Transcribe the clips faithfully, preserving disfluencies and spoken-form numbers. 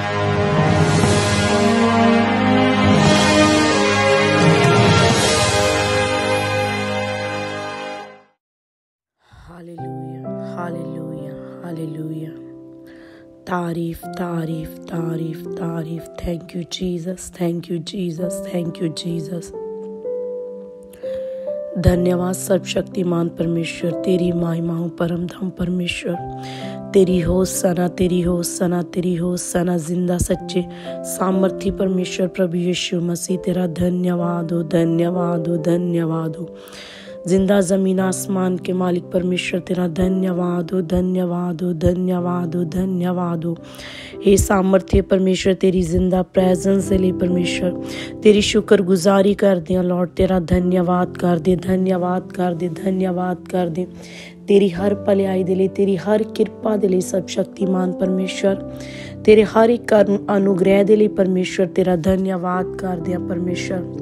Hallelujah, hallelujah, hallelujah. तारीफ, तारीफ, तारीफ, तारीफ। Thank you Jesus, thank you Jesus, thank you Jesus. धन्यवाद सर्वशक्तिमान परमेश्वर, तेरी महिमा हो परम धाम परमेश्वर। तेरी हो सना, तेरी हो सना, तेरी हो सना। जिंदा सच्चे सामर्थ्य परमेश्वर प्रभु यीशु मसीह, तेरा धन्यवाद हो, धन्यवाद हो, धन्यवाद हो। जिंदा जमीन आसमान के मालिक परमेश्वर, तेरा धन्यवाद हो, धन्यवाद हो, धन्यवाद हो, धन्यवाद हो। हे सामर्थ्य परमेश्वर, तेरी जिंदा प्रेजेंस ले परमेश्वर, तेरी शुक्र गुजारी कर दे लॉर्ड, तेरा धन्यवाद कर दे, धन्यवाद कर दे, धन्यवाद कर दे। तेरी हर भलाई दे लिए, तेरी हर कृपा दे लिए सब शक्तिमान परमेश्वर, तेरे हर एक अनुग्रह दे लिए परमेश्वर, तेरा धन्यवाद कर दिया परमेश्वर।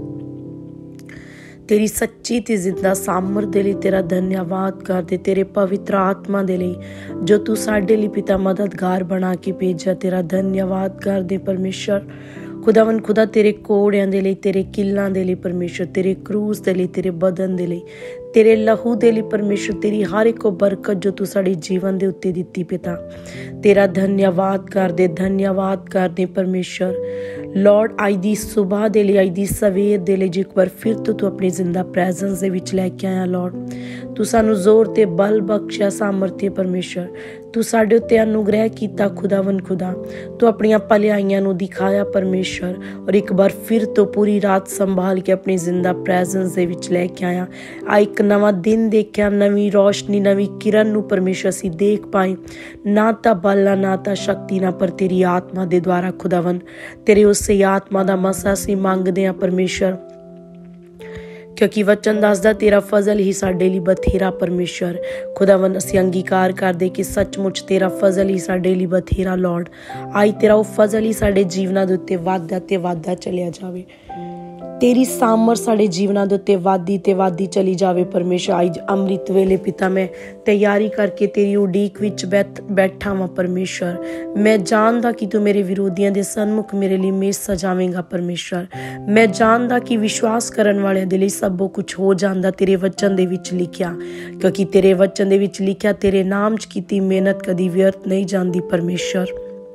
तेरी सच्ची ते जिंदा सामर्थ दे लिए तेरा धन्यवाद कर दे। तेरे पवित्र आत्मा दे लिए जो तू साडे लिए पिता मददगार बना के भेजा, तेरा धन्यवाद कर दे परमेश्वर। खुदावन खुदा तेरे कोड़ियां दे लिए, तेरे किल्लां दे लिए परमेश्वर, तेरे क्रूस दे लिए, तेरे बदन दे लिए, तेरे लहू दे लिए परमेश्वर, तेरी हर एक बरकत जो तू साडे जीवन दे उत्ते दित्ती पिता, तेरा धन्यवाद कर दे, धन्यवाद कर दे परमेश्वर। लॉर्ड आई दी सुबह दे लिए, आई दी सवेर दे लिए, एक बार फिर तो तू अपनी जिंदा प्रेजेंस दे विच लैके आया लॉर्ड। तू सानू जोर ते बल बख्शिया सामर्थ्य परमेश्वर, तू साडे उत्ते अनुग्रह कीता खुदावन खुदा, तू अपनियां भलाइयां नू दिखाया परमेश्वर, और एक बार फिर तो पूरी रात संभाल के अपनी जिंदा प्रेजेंस दे विच लैके आया। आ एक नवा दिन देखिया, नवी रोशनी, नवी किरण नू परमेश्वर असीं देख पाए। ना ता बल ना ता शक्ति ना, पर तेरी आत्मा दे द्वारा खुदावन, तेरे उसे आत्मा दा मसा असीं मंगदे आ परमेश्वर, क्योंकि वचन दसदा तेरा फजल ही साडे लिए बथेरा परमेश्वर। खुदावन असीं अंगीकार करदे कि सचमुच तेरा फजल ही साडे लिए बथेरा लॉर्ड। आई तेरा वो फजल ही साडे जीवनां दे उत्ते वाधदा ते वाधदा चलिया जावे, तेरी सामर्थ साडे जीवनां दे उत्ते वाधी ते वाधी चली जावे परमेश्वर। आज अमृत वेले पिता मैं तैयारी करके तेरी उडीक विच बैठ बैठा वां परमेश्वर। मैं जानदा कि तू मेरे विरोधियों दे सन्मुख मेरे लिए मेज सजावेंगा परमेश्वर। मैं जानदा कि विश्वास करन वालियां दे लिए सब कुछ हो जांदा तेरे वचन दे विच लिखिया, क्योंकि तेरे वचन दे विच लिखिया तेरे नाम च कीती मेहनत कदी व्यर्थ नहीं जांदी परमेश्वर।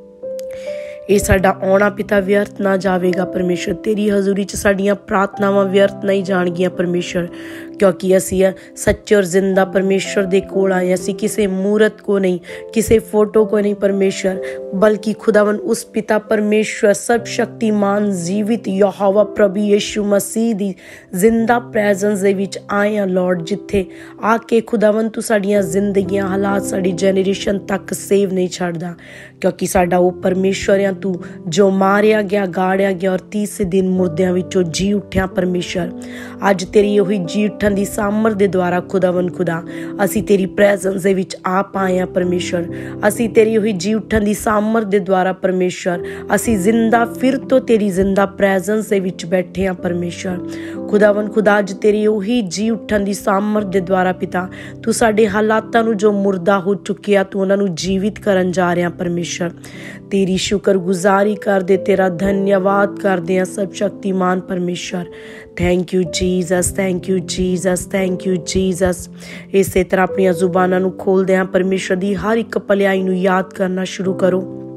ये साडा आउणा पिता व्यर्थ ना जावेगा परमेश्वर, तेरी हजूरी च साडियां प्रार्थनावां व्यर्थ नहीं जाणगियां परमेश्वर, क्योंकि असी सच्चे और जिंदा परमेश्वर दे कोल आए। असी किसी मूर्त को नहीं, किसी फोटो को नहीं परमेश्वर, बल्कि खुदावन उस पिता परमेश्वर सब शक्तिमान जीवित यहोवा प्रभु यीशु मसीह दी जिंदा प्रेजेंस दे विच आए हैं लॉर्ड, जिथे आके खुदावन तू साडियां जिंदगियां हालात साडी जनरेशन तक सेव नहीं छड़दा, क्योंकि साडा वो परमेश्वर आ तू जो मारिया गया, गाड़िया गया और तीसरे दिन मुर्दियां विचों जी उठिया परमेश्वर। अज तेरी ओही जी उठन दी सामर्थ दे द्वारा खुदावन खुदा असी तेरी प्रेजेंस दे विच आ पाए हैं परमेश्वर। असी तेरी ओही जी उठन दी सामर्थ दे द्वारा परमेश्वर असी जिंदा फिर तो तेरी जिंदा प्रेजेंस दे विच बैठे हैं परमेश्वर। खुदावन खुदा अज तेरी ओही जी उठन दी सामर्थ दे द्वारा पिता तू साडे हालातां नू जो मुर्दा हो चुकिया तू उन्हां नू जीवित करन जा रहा परमेश्वर। तेरी शुक्र गुजारी कर दे, तेरा धन्यवाद कर दे सब शक्तिमान परमेश्वर। Thank you Jesus, thank you Jesus, thank you Jesus. इस तरह अपनी जुबानां नू खोल दे परमेश्वर दी हर एक भलाई नू याद करना शुरू करो,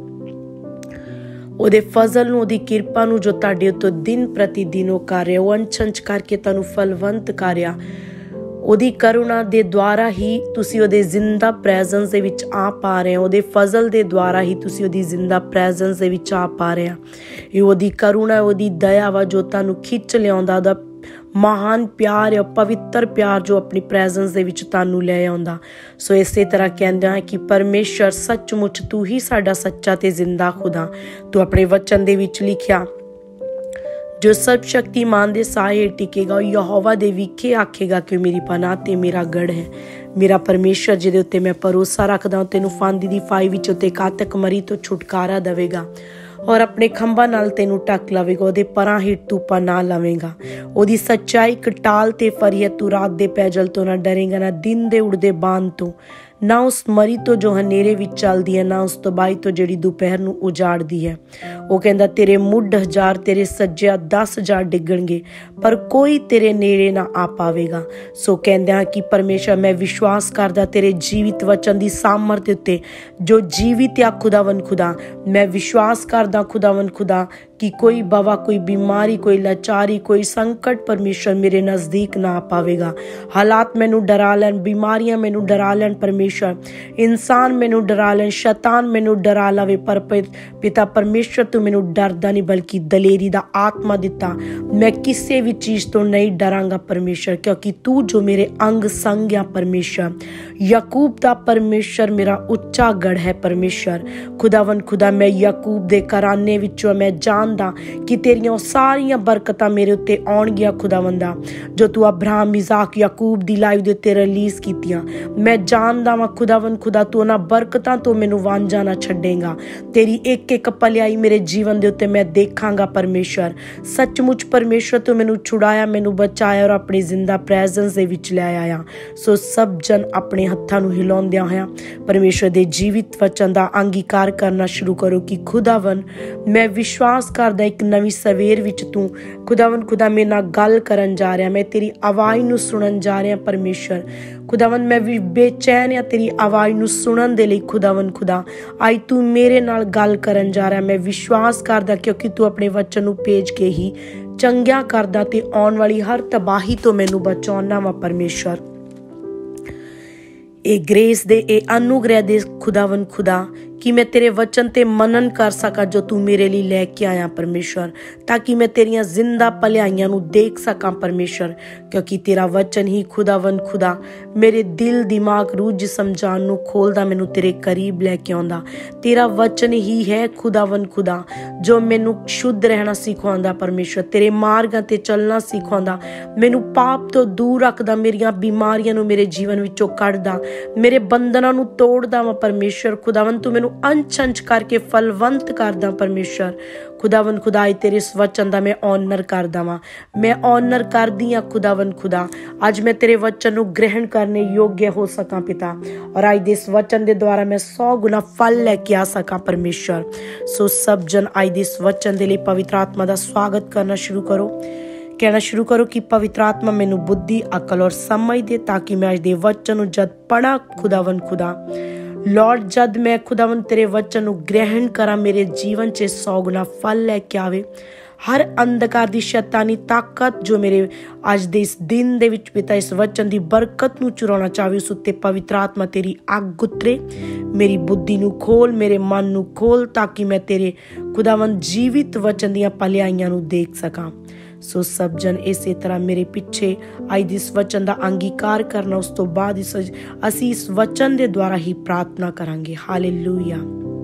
ओदे फजल नू, ओदी किरपा नू जो तुहाडे उत्ते दिन प्रति दिन ओ कर रहा, ओ अंश अंश करके तुहानू फलवंत कर रहा। ओदी करुणा दे द्वारा ही तुसी ओदे जिंदा प्रेजेंस दे विच आ पा रहे हो, ओदे फजल दे द्वारा ही तुसी ओदी जिंदा प्रेजेंस दे विच आ पा रहे हो। ये ओदी करुणा, ओदी दया वा जो तुहानू खिच लियाउंदा, ओदा महान प्यार है, पवित्र प्यार जो अपनी प्रेजेंस दे विच तुहानू ले आउंदा। सो इसे तरह कहंदे हैं कि परमेश्वर सचमुच तू ही साडा सच्चा ते जिंदा खुदा। तू अपने वचन दे विच लिखिया जो सब शक्तिमान दे साए टिकेगा, यहोवा दे विखे आखेगा कि मेरी पनाह ते मेरा गढ़ है। मेरा परमेश्वर जिहदे उत्ते मैं भरोसा रखदा हूं, तेनू फांदी दी फाई विच ते घातक मरी तो छुटकारा देवेगा और अपने खंभा नाल तेनू ढक लवेगा, ओदे परां हिट तू पनाह लवेगा। ओदी सच्चाई कटाल ते फरियत तू रात दे पैजल तो ना डरेगा, ना दिन दे उड़दे बाण तो ਨਾ ਉਸ ਮਰੀ ਤੋਂ ਜੋ ਹਨੇਰੇ ਵਿੱਚ ਚੱਲਦੀ ਹੈ, ਨਾ ਉਸ ਤਬਾਹੀ ਤੋਂ ਜਿਹੜੀ ਦੁਪਹਿਰ ਨੂੰ ਉਜਾੜਦੀ ਹੈ। ਉਹ ਕਹਿੰਦਾ ਤੇਰੇ ਮੁੱਢ ਹਜ਼ਾਰ ਤੇਰੇ ਸੱਜਿਆ ਦਸ ਹਜ਼ਾਰ ਡਿੱਗਣਗੇ ਪਰ ਕੋਈ ਤੇਰੇ ਨੇੜੇ ਨਾ ਆ ਪਾਵੇਗਾ। ਸੋ ਕਹਿੰਦਾ ਕਿ ਪਰਮੇਸ਼ਰ ਮੈਂ ਵਿਸ਼ਵਾਸ ਕਰਦਾ ਤੇਰੇ ਜੀਵਿਤ ਵਚਨ ਦੀ ਸਾਮਰਥ ਉੱਤੇ ਜੋ ਜੀਵਿਤ ਆ ਖੁਦਾਵੰ ਖੁਦਾ। ਮੈਂ ਵਿਸ਼ਵਾਸ ਕਰਦਾ ਖੁਦਾਵੰ ਖੁਦਾ ਕਿ ਕੋਈ ਬਵਾ, ਕੋਈ बीमारी, कोई लाचारी, कोई संकट परमेश्वर मेरे नज़दीक ना आ पावेगा। हालात मैनू डरा लैन, बीमारियां मैनू डरा लैन परमेश्वर, इंसान मैनू डरा लैन, शैतान मैनू डरा लवे, पर पिता परमेश्वर तू मैनू डरदा नहीं बल्कि दलेरी दा आत्मा दिता। मैं किसी भी चीज़ तो नहीं डरांगा परमेश्वर, क्योंकि तू जो मेरे अंग संग आ परमेश्वर। याकूब दा परमेश्वर मेरा उच्चा गढ़ है परमेश्वर। खुदावन खुदा मैं याकूब दे घराने विचों मैं जानदा कि तेरियां सारियां बरकतां मेरे उत्ते आउणगियां खुदावंदा, जो तू अब्राहम, इजाक, याकूब दी लाइफ दे उत्ते रिलीज़ कीतियां। मैं जानदा वां खुदावन खुदा तू उन्हां बरकतां तो मैनू वांझा ना छड्डेगा। तेरी एक एक भलाई मेरे जीवन दे उत्ते मैं देखांगा परमेश्वर। सचमुच परमेश्वर तू मैनू छुड़ाया, मैनू बचाया और अपनी जिंदा प्रेजेंस दे विच ले आया। सो सब जन अपने हत्थां नू हिलाउंदियां होया परमेश्वर दे जीवित वचन दा अंगीकार करना शुरू करो कि खुदावन मैं विश्वास करदा एक नवीं सवेर विच तू खुदावन खुदा मेरे नाल गल करन जा रहा, मैं तेरी आवाज़ नू सुनन जा रहा परमेश्वर। खुदावन मैं भी बेचैन आ तेरी आवाज़ नू सुनन दे लई खुदावन खुदा। आज तू मेरे नाल गल करन जा रहा, मैं विश्वास करदा क्योंकि तू अपने वचन नू भेज के ही चंगिया करदा ते आउण वाली हर तबाही तो मैनू बचाउणा वा परमेश्वर। ए ग्रेस दे, ए अनुग्रह दे खुदावन खुदा कि मैं तेरे वचन ते मनन कर सका जो तू मेरे लिए लेके आया परमेश्वर, ताकि मैं तेरियां जिंदा भलाइयां नू देख सका परमेश्वर। क्योंकि तेरा वचन ही खुदावन खुदा मेरे दिल, दिमाग, रूह, जिस्म, जान नू खोलदा, मैनू तेरे करीब लेके आउंदा। तेरा वचन ही है खुदावन खुदा जो मैनू शुद्ध रहना सिखाउंदा परमेश्वर, तेरे मार्गां ते चलना सिखाउंदा, मैनू पाप तो दूर रखदा, मेरियां बीमारियां नू मेरे जीवन विचों कढदा, मेरे बंधनां नू तोड़दा वा परमेश्वर। खुदावन तू मैनू अंच अंच करके फलवंत करदा परमेश्वर। खुदावन खुदा तेरे इस वचन दा मैं ऑनर करदा वां, मैं ऑनर करदी हां खुदावन खुदा। अज मैं तेरे वचन नू ग्रहण करने योग्य हो सका पिता, और अज दे इस वचन दे द्वारा मैं सौ गुना फल लेके आ सका परमेश्वर। सो सब जन अज दे इस वचन दे लई पवित्र आत्मा दा स्वागत करना शुरू करो। कहना शुरू करो कि पवित्र आत्मा मैनू बुद्धि, अकल और समझ दे, ताकि मैं अज दे वचन नू जद पढ़ा खुदावन खुदा लॉर्ड, जद मैं खुदावन तेरे वचन नू ग्रहण करा, मेरे जीवन च सौ गुना फल लेके आवे। हर अंधकार दी शैतानी ताकत जो मेरे अज दे इस दिन दे विच पिता इस वचन दी बरकत नू चुराना चाहे, उस उत्ते पवित्र आत्मा तेरी अग उतरे। मेरी बुद्धि नू खोल, मेरे मन नू खोल, ताकि मैं तेरे खुदावन जीवित वचन दियां भलाइयां नू देख सका। सो सब जन इस तरह मेरे पिछे अज इस वचन का अंगीकार करना, उस तो बाद इस असी इस वचन के द्वारा ही प्रार्थना करांगे। हालेलुया।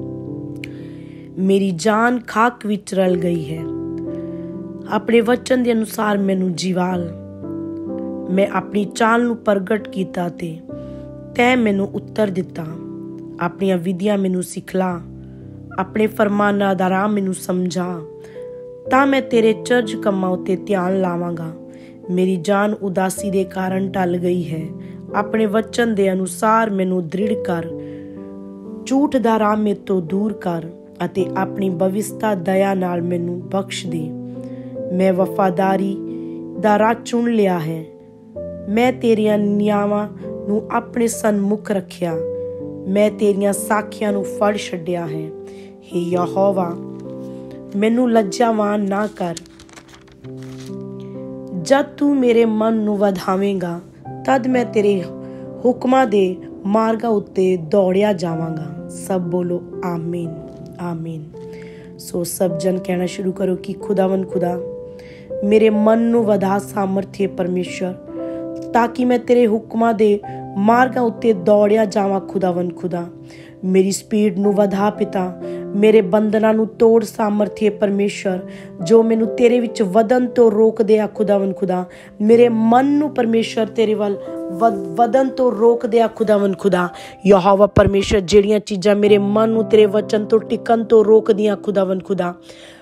मेरी जान खाक विच रल गई है, अपने वचन के अनुसार मैनू जीवाल। मैं अपनी चाल नू प्रगट कीता ते तै मैनू उत्तर दिता। अपनी विधियां मैनू सिखला, अपने फरमाना दा राह मैनू समझा, ਤਾਂ मैं तेरे चर्ज कम्मां उत्ते ध्यान लावांगा। मेरी जान उदासी दे कारण टल गई है, अपने वचन दे अनुसार मैनू दृढ़ कर। झूठ दा राह मेरे तो दूर कर अते अपनी भविष्यता दया नाल मैनू बख्श दे। मैं वफादारी दा राह चुन लिया है, मैं तेरियां नियमां नू अपने सन्मुख रखिया, मैं तेरियां साखियां नू फड़ छड्डिया है। हे यहोवा, मैनू लज्जावान ना कर। जद तू मेरे मन नू वधावेगा, तद मैं तेरे हुक्मां दे मार्गां उत्ते दौड़िया जावांगा। सब बोलो आमीन आमीन। सो सब जन कहना शुरू करो कि खुदावन खुदा मेरे मन नू वधा सामर्थ्य परमेश्वर, ताकि मैं तेरे हुक्मां दे मार्गां उत्ते दौड़िया जावां खुदावन खुदा। मेरी स्पीड नू वधा पिता, मेरे बंधनां नू तोड़ सामर्थ्य परमेश्वर, जो मैनू तेरे विच वधन तो रोक दे खुदावन खुदा। मेरे मन नू परमेश्वर तेरे वल वधन तो रोक दे खुदावन खुदा। यहोवा परमेश्वर, जेड़ियां चीज़ां मेरे मन नू तेरे वचन तो टिकन तो रोक दियां खुदावन खुदा,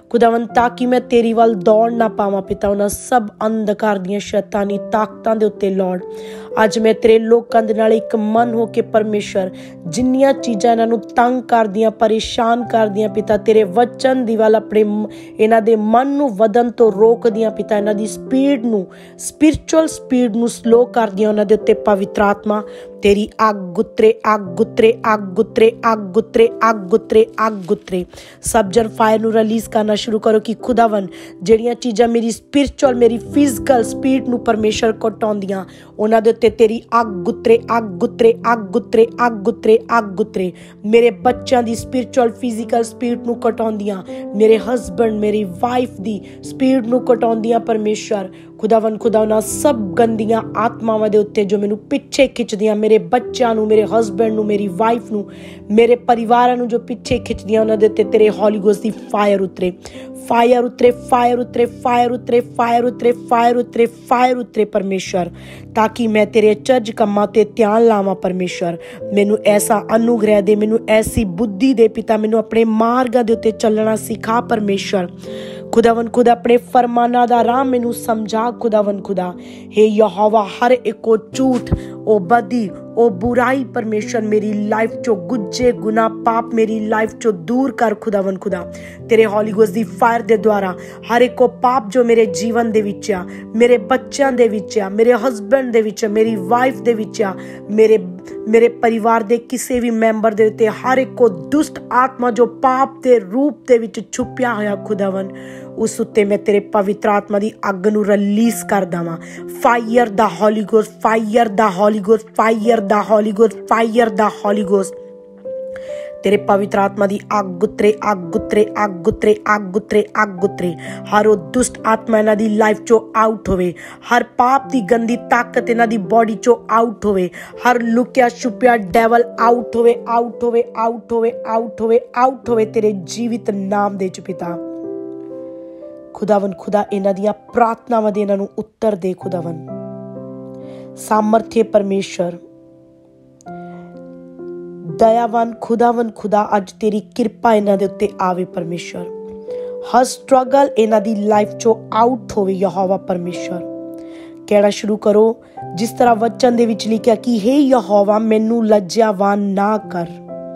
खुदावन, ताकि मैं तेरी वाल दौड़ ना पावां पिता। उन्हां सब अंधकार दियां शैतानी ताकतां दे उत्ते लॉर्ड अज मैं तेरे लोकां दे नाल एक मन हो के परमेश्वर जिन्नियां चीज़ां इन्हां नूं तंग करदियां परेशान करदियां पिता, तेरे वचन दी वाल अपने इन्हां दे मन नूं वधन तो रोकदियां पिता, इन्हां दी स्पीड नूं स्पिरिचुअल स्पीड नूं स्लो करदियां उन्हां दे उत्ते पवित्र आत्मा तेरी अग गुत्रे अग गुत्रे अग गुत्रे अग गुत्रे अग गुत्रे अग गुत्रे सब जन फायर नूं रिलीज करना शुरू करो कि खुदावन ਜਿਹੜੀਆਂ चीज़ां मेरी स्पिरिचुअल मेरी फिजिकल स्पीड नूं परमेश्वर घटाउंदियां उन्हां दे उत्ते तेरी अग गुत्रे अग गुत्रे अग गुत्रे अग गुत्रे अग गुत्रे मेरे बच्चों की स्पिरिचुअल फिजिकल स्पीड नूं घटाउंदियां, मेरे हसबैंड मेरी वाइफ की स्पीड नूं घटाउंदियां परमेश्वर खुदावन खुदा उन्हां सब गंदियां आत्मावां दे उत्ते जो मैनूं पिछे खिचदियां, मेरे बच्चों नूं मेरे हसबैंड नूं मेरी वाइफ नूं मेरे परिवार नूं जो पिछे खिचदियां उन्हां दे उत्ते तेरे हॉली गोस्ट दी फायर उतरे फायर उतरे फायर उतरे फायर उतरे फायर उतरे फायर उतरे फायर उतरे परमेश्वर, ताकि मैं तेरे चर्ज कम्मां ते ध्यान लावां परमेश्वर। मैनू ऐसा अनुग्रह दे, मैनू ऐसी बुद्धि दे पिता, मैनू अपने मार्गां दे उत्ते चलना सिखा परमेश्वर। खुदावन खुदा अपने फरमाना दा राह मैनू समझा खुदावन खुदा। हे यहोवा हर एक झूठ ओ बदी ओ बुराई परमेश्वर मेरी लाइफ चो गुज्जे गुना पाप मेरी लाइफ चो दूर कर खुदावन खुदा। तेरे हॉली गोस्ट दी फायर दे द्वारा हर एक पाप जो मेरे जीवन दे विच आ, मेरे बच्चों दे विच आ, मेरे हसबैंड दे विच आ, मेरी वाइफ दे विच आ, मेरे मेरे परिवार दे किसी भी मैंबर दे उत्ते हर एक को दुष्ट आत्मा जो पाप दे रूप दे विच छुपिया होया खुदावन उस उत्ते मैं तेरे पवित्र आत्मा दी अग नूं रिलीज कर दवां। फायर दा हॉली गोस्ट, फायर दा हॉली गोस्ट, फायर दा हॉली गोस्ट, फायर दा हॉली गोस्ट। तेरे पवित्र आत्मा दी अग गुत्रे अग गुत्रे अग गुत्रे अग गुत्रे अग गुत्रे हर वो दुष्ट आत्मा इन्हां दी लाइफ चो आउट होवे, हर पाप दी गंदी ताकत इन्हां दी बॉडी चो आउट होवे, हर लुकिया छुपिया डेवल आउट होवे आउट होवे आउट होवे आउट होवे आउट होवे तेरे जीवित नाम दे च पिता। खुदावन खुदा इन्हां दियां प्रार्थनावां दे इन्हां नूं उत्तर दे खुदावन। सामर्थ्य परमेश्वर दयावान खुदावन खुदा अज तेरी कृपा इन्हां दे उत्ते आवे परमेश्वर। हर स्ट्रगल इन्हां दी लाइफ चो आउट होवे यहोवा परमेश्वर। कहना शुरू करो जिस तरह वचन दे विच लिखिया कि हे यहोवा मैनू लज्जावान ना कर।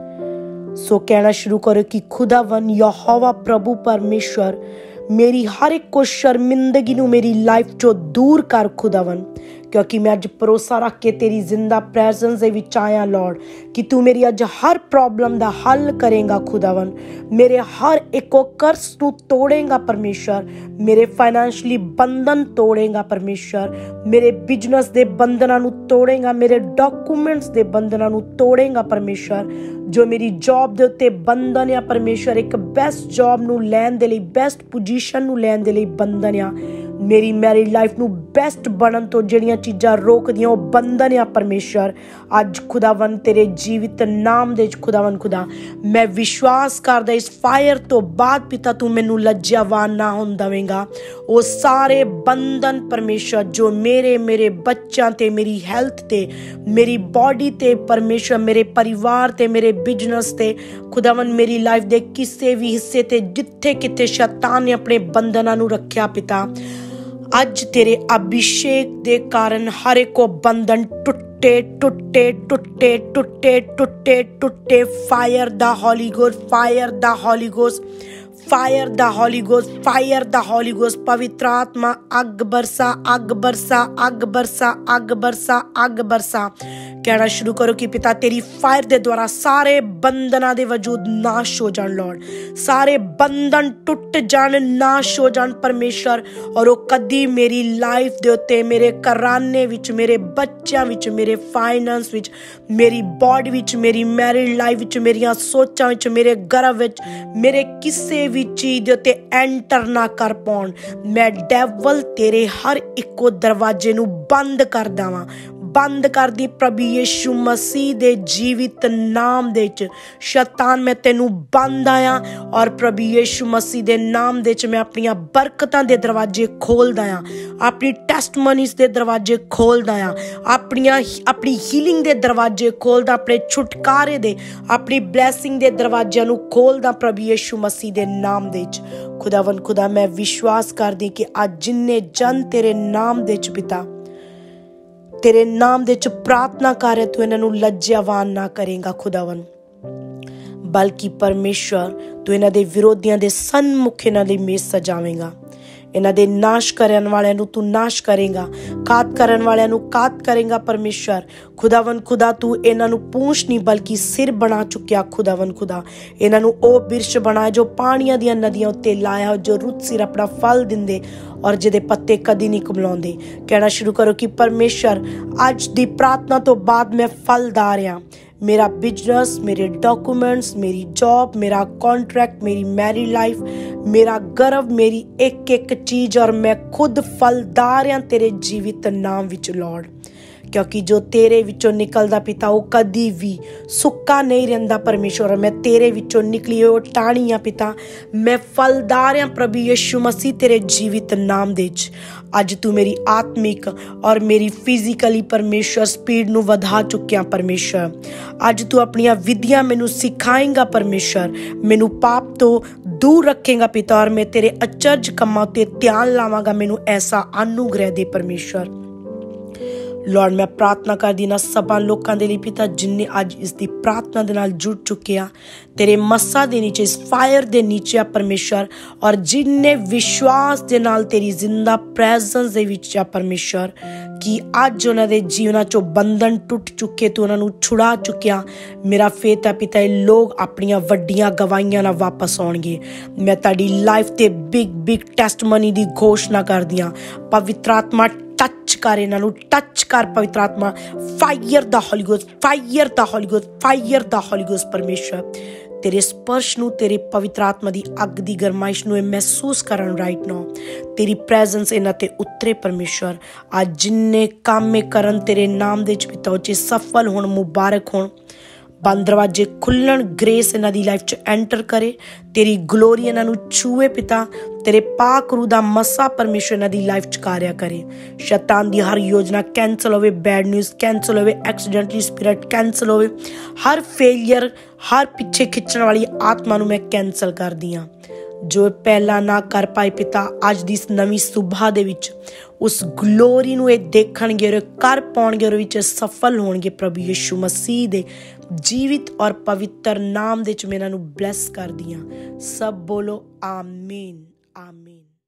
सो कहना शुरू करो कि खुदावन यहोवा प्रभु परमेश्वर मेरी हर एक को शर्मिंदगी नू मेरी लाइफ चो दूर कर खुदावन, क्योंकि मैं अज भरोसा रख के तेरी जिंदा प्रेजेंस दे विच आया लॉर्ड कि तू मेरी अज हर प्रॉब्लम दा हल करेगा खुदावन। मेरे हर एक कर्ज नू तोड़ेगा परमेश्वर, मेरे फाइनेंशियली बंधन तोड़ेगा परमेश्वर, मेरे बिजनेस दे बंधनां नू तोड़ेगा, मेरे डॉक्यूमेंट्स दे बंधनां नू तोड़ेगा परमेश्वर। जो मेरी जॉब दे उत्ते बंधन या परमेश्वर एक बेस्ट जॉब नू लैण दे लई बेस्ट पोजीशन नू लैण दे लई बंधन या मेरी मैरिड लाइफ नू बेस्ट बनन तो ਜਿਹੜੀਆਂ चीज़ां रोकदियां ਉਹ बंधन या परमेश्वर अज खुदावन तेरे जीवित नाम दे खुदावन खुदा मैं विश्वास करदा इस फायर तो बाद पिता तू मैनू लज्जावान ना होण देवेगा। वो सारे बंधन परमेश्वर जो मेरे मेरे बच्चों ते मेरी हेल्थ ते मेरी बॉडी ते परमेश्वर मेरे परिवार ते मेरे बिजनेस ते खुदावन मेरी लाइफ दे किसी भी हिस्से ते जिथे किथे शैतान ने अपने बंधनां नू रखिया पिता अज तेरे अभिषेक दे कारण हर एक को बंधन टुटे टुटे टुटे टुटे टुटे टुटे fire the holy ghost, fire the holy ghost, fire the holy ghost, fire the holy ghost. पवित्र आत्मा अग बरसा अग बरसा अग बरसा अग बरसा अग बरसा। कहना शुरू करो कि पिता तेरी फायर दे द्वारा सारे बंधना दे वजूद नाश हो जान लॉर्ड, सारे बंधन टुट जान नाश हो जान परमेश्वर। और वो कदी मेरी लाइफ दे उत्ते मेरे घराने विच मेरे बच्चों विच मेरे फाइनेंस विच मेरी बॉडी विच मेरी मैरिड लाइफ विच मेरिया सोचां विच मेरे घर विच मेरे किसी भी चीज दे उत्ते एंटर ना कर पाउण। मैं डेवल तेरे हर इको दरवाजे नू बंद कर देवां ਬੰਦ ਕਰਦੀ ਪ੍ਰਭੂ ਯਿਸੂ ਮਸੀਹ ਦੇ ਜੀਵਿਤ ਨਾਮ ਦੇ ਵਿੱਚ। ਸ਼ੈਤਾਨ ਮੈਂ ਤੈਨੂੰ ਬੰਦ ਆਇਆ ਔਰ ਪ੍ਰਭੂ ਯਿਸੂ ਮਸੀਹ ਦੇ ਨਾਮ ਦੇ ਵਿੱਚ ਮੈਂ ਆਪਣੀਆਂ ਬਰਕਤਾਂ ਦੇ ਦਰਵਾਜ਼ੇ ਖੋਲਦਾ ਆ, ਆਪਣੀ ਟੈਸਟਮਨੀਜ਼ ਦੇ ਦਰਵਾਜ਼ੇ ਖੋਲਦਾ ਆ, ਆਪਣੀਆਂ ਆਪਣੀ ਹੀਲਿੰਗ ਦੇ ਦਰਵਾਜ਼ੇ ਖੋਲਦਾ, ਆਪਣੇ ਛੁਟਕਾਰੇ ਦੇ ਆਪਣੀ ਬਲੈਸਿੰਗ ਦੇ ਦਰਵਾਜ਼ਿਆਂ ਨੂੰ ਖੋਲਦਾ ਪ੍ਰਭੂ ਯਿਸੂ ਮਸੀਹ ਦੇ ਨਾਮ ਦੇ ਵਿੱਚ। ਖੁਦਾਵੰਦ ਖੁਦਾ ਮੈਂ ਵਿਸ਼ਵਾਸ ਕਰਦੀ ਕਿ ਅੱਜ ਜਿੰਨੇ ਜਨ ਤੇਰੇ ਨਾਮ ਦੇ ਵਿੱਚ ਪਿਤਾ ਤੇਰੇ ਨਾਮ ਦੇ ਵਿੱਚ ਪ੍ਰਾਰਥਨਾ ਕਰ ਰਹੇ ਤੂੰ ਇਹਨਾਂ ਨੂੰ ਲੱਜਿਆਵਾਨ ਨਾ ਕਰੇਗਾ ਖੁਦਾਵੰਦ, ਬਲਕਿ ਪਰਮੇਸ਼ਵਰ ਤੂੰ ਇਹਨਾਂ ਦੇ ਵਿਰੋਧੀਆਂ ਦੇ ਸਨਮੁਖ ਇਹਨਾਂ ਲਈ ਮੇਜ਼ ਸਜਾਵੇਂਗਾ। ਇਹਨਾਂ ਦੇ ਨਾਸ਼ ਕਰਨ ਵਾਲਿਆਂ ਨੂੰ ਤੂੰ ਨਾਸ਼ ਕਰੇਗਾ, ਕਾਤ ਕਰਨ ਵਾਲਿਆਂ ਨੂੰ ਕਾਤ ਕਰੇਗਾ ਪਰਮੇਸ਼ਵਰ। ਖੁਦਾਵੰਦ ਖੁਦਾ ਤੂੰ ਇਹਨਾਂ ਨੂੰ ਪੂੰਛ ਨਹੀਂ ਬਲਕਿ ਸਿਰ ਬਣਾ ਚੁੱਕਿਆ ਖੁਦਾਵੰਦ ਖੁਦਾ। ਇਹਨਾਂ ਨੂੰ ਉਹ ਬਿਰਸ਼ ਬਣਾ ਜੋ ਪਾਣੀਆਂ ਦੀਆਂ ਨਦੀਆਂ ਉੱਤੇ ਲਾਇਆ, ਜੋ ਰੁੱਤ ਸਿਰ ਆਪਣਾ ਫਲ ਦਿੰਦੇ ਔਰ ਜਿਹਦੇ ਪੱਤੇ ਕਦੀ ਨਹੀਂ ਕੁਮਲਾਉਂਦੇ। ਕਹਿਣਾ ਸ਼ੁਰੂ ਕਰੋ ਕਿ ਪਰਮੇਸ਼ਵਰ ਅੱਜ ਦੀ ਪ੍ਰਾਰਥਨਾ ਤੋਂ ਬਾਅਦ ਮੈਂ ਫਲਦਾਰ ਹਾਂ। मेरा बिजनेस, मेरे डॉक्यूमेंट्स, मेरी जॉब, मेरा कॉन्ट्रैक्ट, मेरी मैरिड लाइफ, मेरा गर्व, मेरी एक एक चीज़ और मैं खुद फलदार हाँ तेरे जीवित नाम विच लॉर्ड। क्योंकि जो तेरे विचों निकलदा पिता वो कदी भी सुक्का नहीं रहिंदा परमेश्वर। मैं तेरे विचों निकली हुई टाणी हाँ पिता, मैं फलदार हाँ प्रभु यीशु मसीह तेरे जीवित नाम दे। अज तू मेरी आत्मिक और मेरी फिजिकली परमेश्वर स्पीड नू वधा चुकिया परमेश्वर। अज तू अपनियां विधियां मैनू सिखाएगा परमेश्वर, मैनू पाप तो दूर रखेगा पिता और मैं तेरे अचरज कम्मां ते ध्यान लावांगा। मैनू ऐसा अनुग्रह दे परमेश्वर। लॉर्ड मैं प्रार्थना करदी ना सभा लोकां दे लई पिता जिन्ने अज इस दी प्रार्थना दे नाल जुड़ चुके आ तेरे मस्सा दे नीचे, इस फायर दे नीचे आ परमेश्वर, और जिन्ने विश्वास दे नाल तेरी जिंदा प्रेजेंस दे विच आ परमेश्वर कि अज उन्हां दे जीवनां चों बंधन टुट चुके, तू उन्हां नूं छुड़ा चुकिया। मेरा फेथ है पिता ये लोग अपनियां वड्डियां गवाहियां नाल वापस आउणगे। मैं तुहाडी लाइफ ते बिग बिग टेस्टमनी दी घोषणा करदी आं। पवित्र आत्मा टच कर इन्हां नूं, टच कर पवित्र आत्मा। Fire the holy ghost, fire the holy ghost, fire the holy ghost परमेश्वर। तेरे स्पर्श नूं, तेरे पवित्र आत्मा दी अग दी गरमाइश नूं महसूस करन राइट नाउ। तेरी प्रेजेंस इन्हां ते उतरे परमेश्वर। अज जिन्ने काम करन तेरे नाम दे पिता वो च सफल होण, मुबारक होण। बंद दरवाजे खुल्लण, ग्रेस इन्हां दी लाइफ च एंटर करे, तेरी ग्लोरी इन्हां नूं छूए पिता। तेरे पाक रूह दा मसा परमेश्वर इन्हां दी लाइफ च कार्य करे। शैतान दी हर योजना कैंसल होवे, बैड न्यूज़ कैंसल होवे, एक्सीडेंटली स्पिरिट कैंसल होवे। हर फेलियर, हर पिछे खिंचण वाली आत्मा नूं मैं कैंसल कर दियां। जो पहला ना कर पाए पिता अज दी इस नवीं सुबह दे विच उस ग्लोरी नूं देखणगे और कर पाउणगे और विच सफल होणगे प्रभु यीशु मसीह दे जीवित और पवित्र नाम दे च मैं इन्हां नूं ब्लैस कर दियां। सब बोलो आमीन, आमीन।